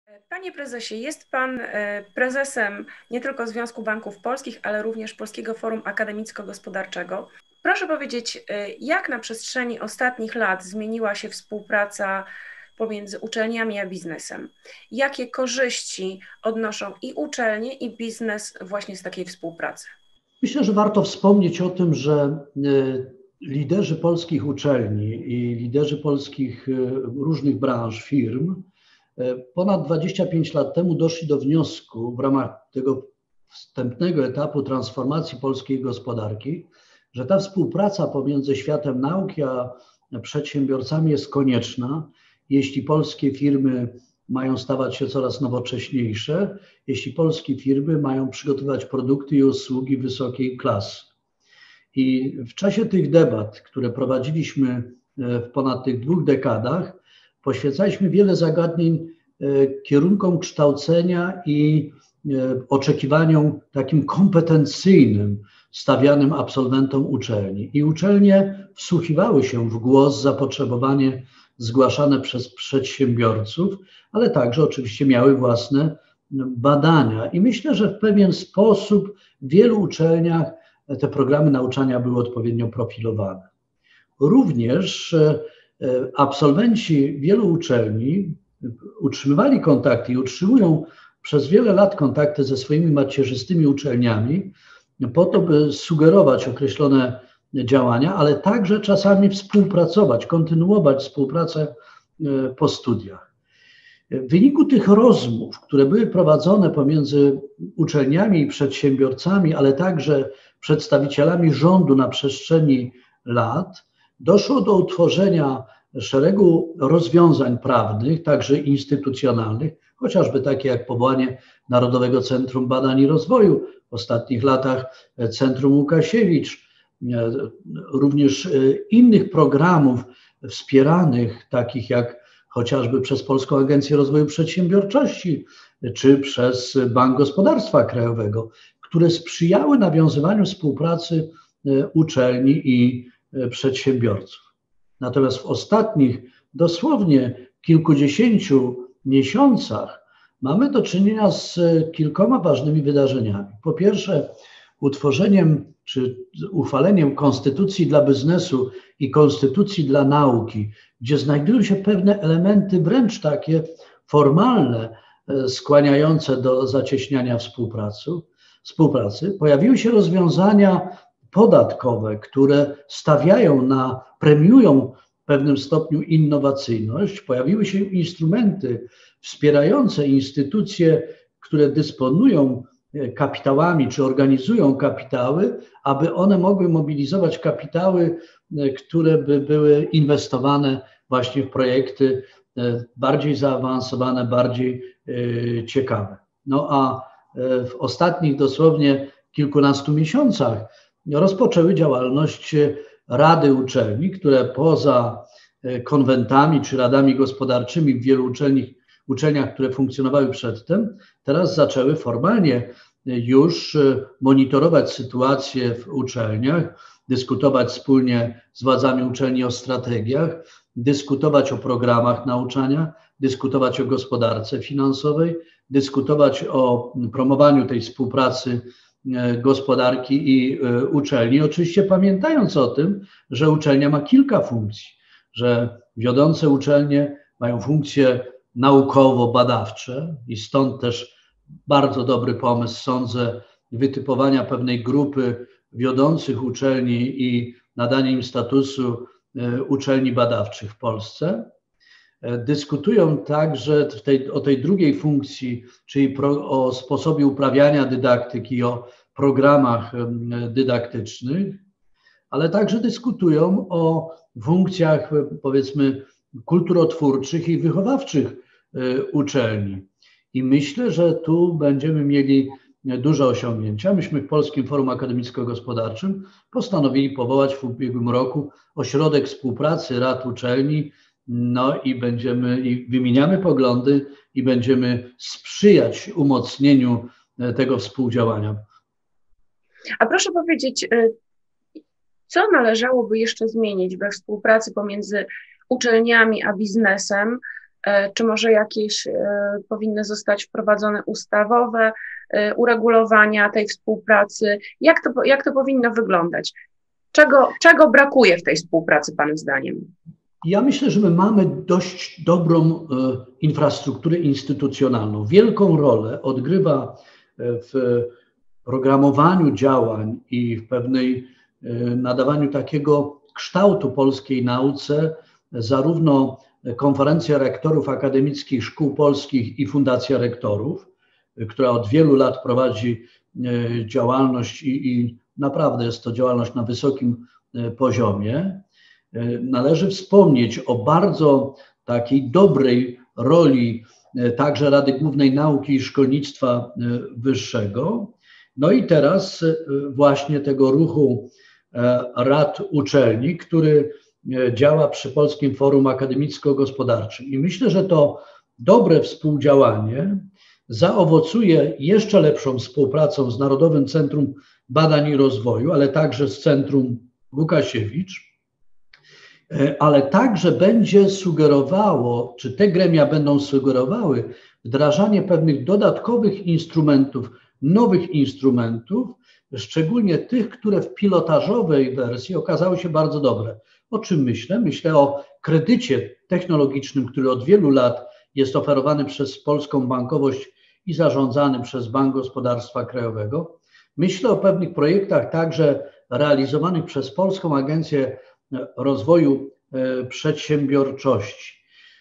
Panie prezesie, jest pan prezesem nie tylko Związku Banków Polskich, ale również Polskiego Forum Akademicko-Gospodarczego. Proszę powiedzieć, jak na przestrzeni ostatnich lat zmieniła się współpraca pomiędzy uczelniami a biznesem? Jakie korzyści odnoszą i uczelnie, i biznes właśnie z takiej współpracy? Myślę, że warto wspomnieć o tym, że liderzy polskich uczelni i liderzy polskich różnych branż, firm ponad 25 lat temu doszli do wniosku w ramach tego wstępnego etapu transformacji polskiej gospodarki, że ta współpraca pomiędzy światem nauki a przedsiębiorcami jest konieczna, jeśli polskie firmy mają stawać się coraz nowocześniejsze, jeśli polskie firmy mają przygotowywać produkty i usługi wysokiej klasy. I w czasie tych debat, które prowadziliśmy w ponad tych 2 dekadach, poświęcaliśmy wiele zagadnień kierunkom kształcenia i oczekiwaniom takim kompetencyjnym stawianym absolwentom uczelni. I uczelnie wsłuchiwały się w głos, zapotrzebowanie zgłaszane przez przedsiębiorców, ale także oczywiście miały własne badania. I myślę, że w pewien sposób w wielu uczelniach te programy nauczania były odpowiednio profilowane. Również absolwenci wielu uczelni utrzymywali kontakty i utrzymują przez wiele lat kontakty ze swoimi macierzystymi uczelniami po to, by sugerować określone działania, ale także czasami współpracować, kontynuować współpracę po studiach. W wyniku tych rozmów, które były prowadzone pomiędzy uczelniami i przedsiębiorcami, ale także przedstawicielami rządu na przestrzeni lat, doszło do utworzenia szeregu rozwiązań prawnych, także instytucjonalnych, chociażby takie jak powołanie Narodowego Centrum Badań i Rozwoju, w ostatnich latach Centrum Łukasiewicz, również innych programów wspieranych, takich jak chociażby przez Polską Agencję Rozwoju Przedsiębiorczości, czy przez Bank Gospodarstwa Krajowego, które sprzyjały nawiązywaniu współpracy uczelni i przedsiębiorców. Natomiast w ostatnich dosłownie kilkudziesięciu miesiącach mamy do czynienia z kilkoma ważnymi wydarzeniami. Po pierwsze, utworzeniem czy uchwaleniem konstytucji dla biznesu i konstytucji dla nauki, gdzie znajdują się pewne elementy wręcz takie formalne, skłaniające do zacieśniania współpracy. Pojawiły się rozwiązania podatkowe, które premiują w pewnym stopniu innowacyjność. Pojawiły się instrumenty wspierające instytucje, które dysponują kapitałami czy organizują kapitały, aby one mogły mobilizować kapitały, które by były inwestowane właśnie w projekty bardziej zaawansowane, bardziej ciekawe. No a w ostatnich dosłownie kilkunastu miesiącach rozpoczęły działalność rady uczelni, które poza konwentami czy radami gospodarczymi w wielu uczelniach, które funkcjonowały przedtem, teraz zaczęły formalnie już monitorować sytuację w uczelniach, dyskutować wspólnie z władzami uczelni o strategiach, dyskutować o programach nauczania, dyskutować o gospodarce finansowej, dyskutować o promowaniu tej współpracy gospodarki i uczelni. Oczywiście pamiętając o tym, że uczelnia ma kilka funkcji, że wiodące uczelnie mają funkcje naukowo-badawcze i stąd też bardzo dobry pomysł, sądzę, wytypowania pewnej grupy wiodących uczelni i nadania im statusu uczelni badawczych w Polsce. Dyskutują także o tej drugiej funkcji, czyli o sposobie uprawiania dydaktyki, o programach dydaktycznych, ale także dyskutują o funkcjach, powiedzmy, kulturotwórczych i wychowawczych uczelni. I myślę, że tu będziemy mieli duże osiągnięcia. Myśmy w Polskim Forum Akademicko-Gospodarczym postanowili powołać w ubiegłym roku ośrodek współpracy rad uczelni, no i wymieniamy poglądy i będziemy sprzyjać umocnieniu tego współdziałania. A proszę powiedzieć, co należałoby jeszcze zmienić we współpracy pomiędzy uczelniami a biznesem, Czy może jakieś powinny zostać wprowadzone ustawowe uregulowania tej współpracy? Jak to powinno wyglądać? Czego brakuje w tej współpracy, Pana zdaniem? Ja myślę, że my mamy dość dobrą infrastrukturę instytucjonalną. Wielką rolę odgrywa w programowaniu działań i w pewnej nadawaniu takiego kształtu polskiej nauce zarówno Konferencja Rektorów Akademickich Szkół Polskich i Fundacja Rektorów, która od wielu lat prowadzi działalność i naprawdę jest to działalność na wysokim poziomie. Należy wspomnieć o bardzo takiej dobrej roli także Rady Głównej Nauki i Szkolnictwa Wyższego. No i teraz właśnie tego ruchu rad uczelni, który działa przy Polskim Forum Akademicko-Gospodarczym. I myślę, że to dobre współdziałanie zaowocuje jeszcze lepszą współpracą z Narodowym Centrum Badań i Rozwoju, ale także z Centrum Łukasiewicz, ale także będzie sugerowało, czy te gremia będą sugerowały wdrażanie pewnych dodatkowych instrumentów, nowych instrumentów, szczególnie tych, które w pilotażowej wersji okazały się bardzo dobre. O czym myślę? Myślę o kredycie technologicznym, który od wielu lat jest oferowany przez polską bankowość i zarządzany przez Bank Gospodarstwa Krajowego. Myślę o pewnych projektach także realizowanych przez Polską Agencję Rozwoju Przedsiębiorczości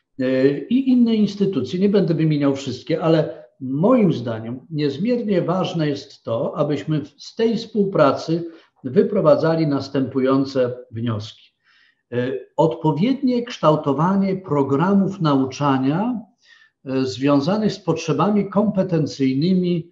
i inne instytucje. Nie będę wymieniał wszystkie, ale moim zdaniem niezmiernie ważne jest to, abyśmy z tej współpracy wyprowadzali następujące wnioski. Odpowiednie kształtowanie programów nauczania związanych z potrzebami kompetencyjnymi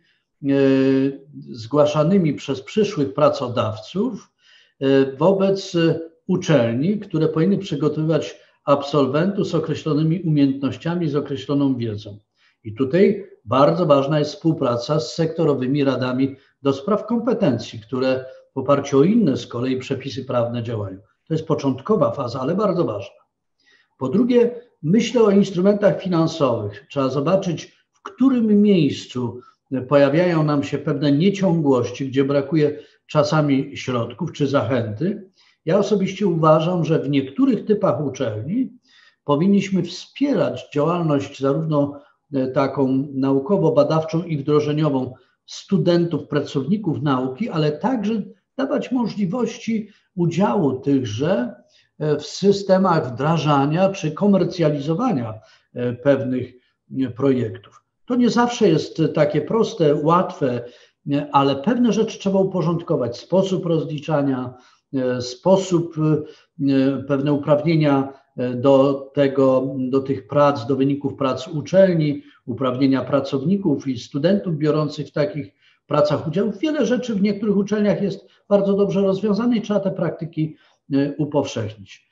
zgłaszanymi przez przyszłych pracodawców wobec uczelni, które powinny przygotowywać absolwentów z określonymi umiejętnościami, z określoną wiedzą. I tutaj bardzo ważna jest współpraca z sektorowymi radami do spraw kompetencji, które w oparciu o inne z kolei przepisy prawne działają. To jest początkowa faza, ale bardzo ważna. Po drugie, myślę o instrumentach finansowych. Trzeba zobaczyć, w którym miejscu pojawiają nam się pewne nieciągłości, gdzie brakuje czasami środków czy zachęty. Ja osobiście uważam, że w niektórych typach uczelni powinniśmy wspierać działalność zarówno taką naukowo-badawczą i wdrożeniową studentów, pracowników nauki, ale także dawać możliwości udziału tychże w systemach wdrażania czy komercjalizowania pewnych projektów. To nie zawsze jest takie proste, łatwe, ale pewne rzeczy trzeba uporządkować. Sposób rozliczania, sposób, pewne uprawnienia do tych prac, do wyników prac uczelni, uprawnienia pracowników i studentów biorących w takich pracach udział. Wiele rzeczy w niektórych uczelniach jest bardzo dobrze rozwiązane i trzeba te praktyki upowszechnić.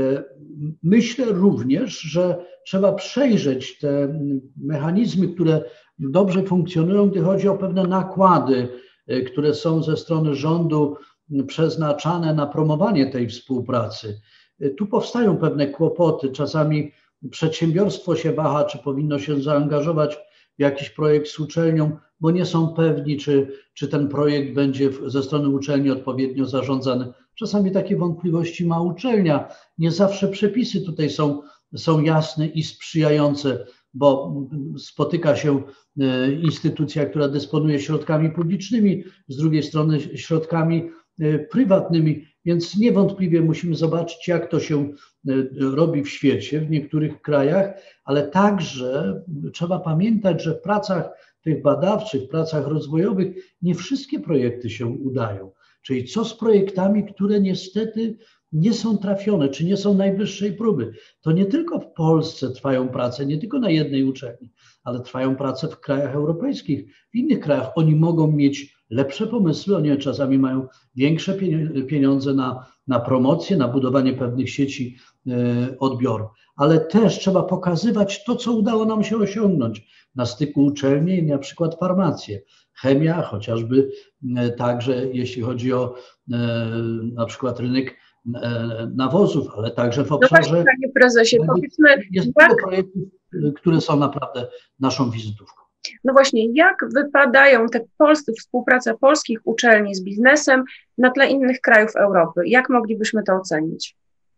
Myślę również, że trzeba przejrzeć te mechanizmy, które dobrze funkcjonują, gdy chodzi o pewne nakłady, które są ze strony rządu przeznaczane na promowanie tej współpracy. Tu powstają pewne kłopoty. Czasami przedsiębiorstwo się waha, czy powinno się zaangażować w jakiś projekt z uczelnią, bo nie są pewni, czy ten projekt będzie ze strony uczelni odpowiednio zarządzany. Czasami takie wątpliwości ma uczelnia. Nie zawsze przepisy tutaj są jasne i sprzyjające, bo spotyka się instytucja, która dysponuje środkami publicznymi, z drugiej strony środkami prywatnymi, więc niewątpliwie musimy zobaczyć, jak to się robi w świecie, w niektórych krajach, ale także trzeba pamiętać, że w pracach tych badawczych, pracach rozwojowych nie wszystkie projekty się udają. Czyli co z projektami, które niestety nie są trafione, czy nie są najwyższej próby. To nie tylko w Polsce trwają prace, nie tylko na jednej uczelni, ale trwają prace w krajach europejskich, w innych krajach. Oni mogą mieć lepsze pomysły, oni czasami mają większe pieniądze na promocję, na budowanie pewnych sieci odbioru. Ale też trzeba pokazywać to, co udało nam się osiągnąć na styku uczelni i na przykład farmację. Chemia, chociażby także jeśli chodzi o na przykład rynek nawozów, ale także w No obszarze... właśnie, panie prezesie, powiedzmy, jest wiele projektów, które są naprawdę naszą wizytówką. no właśnie, jak wypadają te współpraca polskich uczelni z biznesem na tle innych krajów Europy? Jak moglibyśmy to ocenić?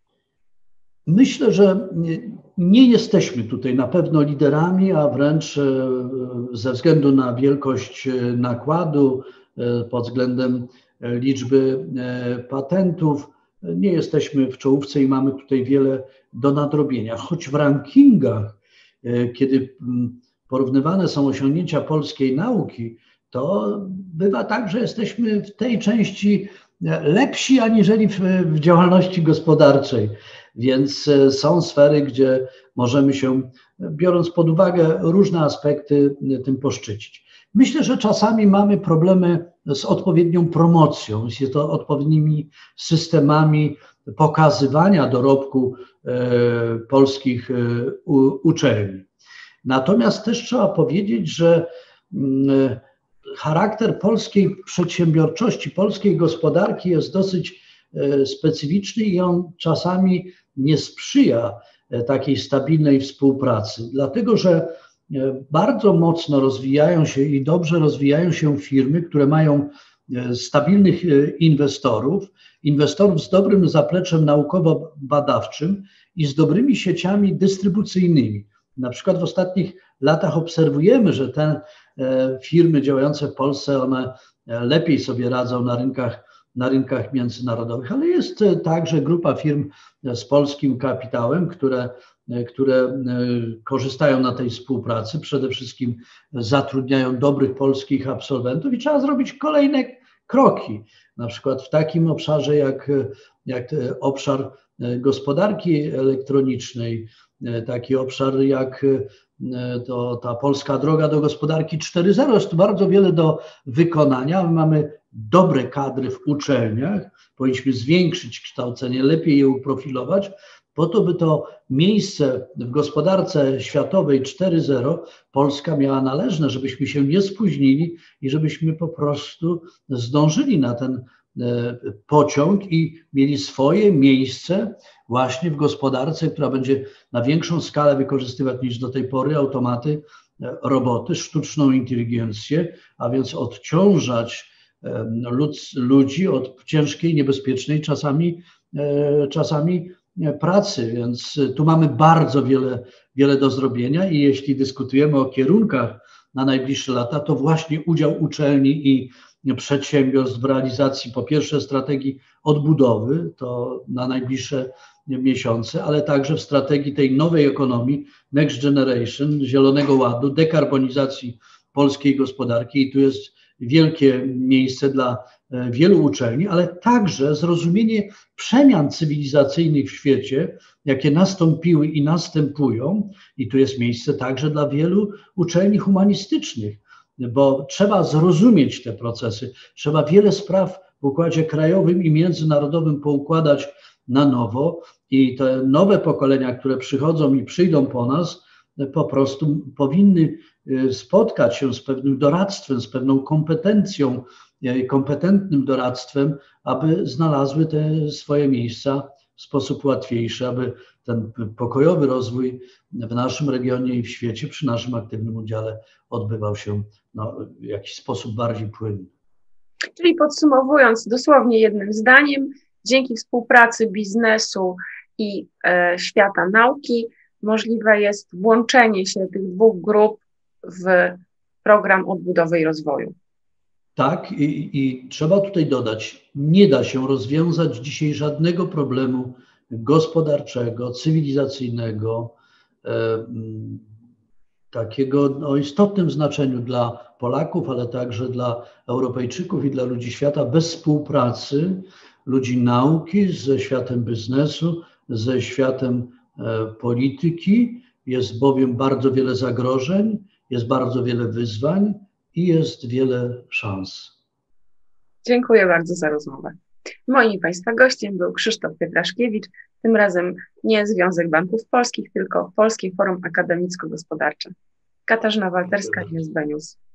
Myślę, że nie jesteśmy tutaj na pewno liderami, a wręcz ze względu na wielkość nakładu, pod względem liczby patentów, nie jesteśmy w czołówce i mamy tutaj wiele do nadrobienia. Choć w rankingach, kiedy porównywane są osiągnięcia polskiej nauki, to bywa tak, że jesteśmy w tej części lepsi aniżeli w działalności gospodarczej. Więc są sfery, gdzie możemy się, biorąc pod uwagę różne aspekty, tym poszczycić. Myślę, że czasami mamy problemy z odpowiednią promocją, z odpowiednimi systemami pokazywania dorobku polskich uczelni. Natomiast też trzeba powiedzieć, że charakter polskiej przedsiębiorczości, polskiej gospodarki jest dosyć specyficzny i on czasami nie sprzyja takiej stabilnej współpracy, dlatego że bardzo mocno rozwijają się i dobrze rozwijają się firmy, które mają stabilnych inwestorów z dobrym zapleczem naukowo-badawczym i z dobrymi sieciami dystrybucyjnymi. Na przykład w ostatnich latach obserwujemy, że te firmy działające w Polsce, one lepiej sobie radzą na rynkach międzynarodowych, ale jest także grupa firm z polskim kapitałem, które korzystają na tej współpracy, przede wszystkim zatrudniają dobrych polskich absolwentów i trzeba zrobić kolejne kroki, na przykład w takim obszarze jak obszar gospodarki elektronicznej, taki obszar jak ta polska droga do gospodarki 4.0. Jest tu bardzo wiele do wykonania. My mamy dobre kadry w uczelniach, powinniśmy zwiększyć kształcenie, lepiej je uprofilować, po to, by to miejsce w gospodarce światowej 4.0 Polska miała należne, żebyśmy się nie spóźnili i żebyśmy po prostu zdążyli na ten pociąg i mieli swoje miejsce właśnie w gospodarce, która będzie na większą skalę wykorzystywać niż do tej pory automaty, roboty, sztuczną inteligencję, a więc odciążać ludzi od ciężkiej, niebezpiecznej czasami pracy, więc tu mamy bardzo wiele do zrobienia i jeśli dyskutujemy o kierunkach na najbliższe lata, to właśnie udział uczelni i przedsiębiorstw w realizacji po pierwsze strategii odbudowy, to na najbliższe miesiące, ale także w strategii tej nowej ekonomii, Next Generation, Zielonego Ładu, dekarbonizacji polskiej gospodarki i tu jest wielkie miejsce dla wielu uczelni, ale także zrozumienie przemian cywilizacyjnych w świecie, jakie nastąpiły i następują i tu jest miejsce także dla wielu uczelni humanistycznych, bo trzeba zrozumieć te procesy, trzeba wiele spraw w układzie krajowym i międzynarodowym poukładać na nowo i te nowe pokolenia, które przychodzą i przyjdą po nas, po prostu powinny spotkać się z pewnym doradztwem, z pewną kompetencją, kompetentnym doradztwem, aby znalazły te swoje miejsca w sposób łatwiejszy, aby ten pokojowy rozwój w naszym regionie i w świecie przy naszym aktywnym udziale odbywał się w jakiś sposób bardziej płynny. Czyli podsumowując dosłownie jednym zdaniem, dzięki współpracy biznesu i świata nauki możliwe jest włączenie się tych dwóch grup w program odbudowy i rozwoju. Tak, i trzeba tutaj dodać, nie da się rozwiązać dzisiaj żadnego problemu gospodarczego, cywilizacyjnego, takiego o istotnym znaczeniu dla Polaków, ale także dla Europejczyków i dla ludzi świata bez współpracy ludzi nauki ze światem biznesu, ze światem polityki. Jest bowiem bardzo wiele zagrożeń, jest bardzo wiele wyzwań i jest wiele szans. Dziękuję bardzo za rozmowę. Moim i Państwa gościem był Krzysztof Pietraszkiewicz, tym razem nie Związek Banków Polskich, tylko Polskie Forum Akademicko-Gospodarcze. Katarzyna Walterska, NSB News.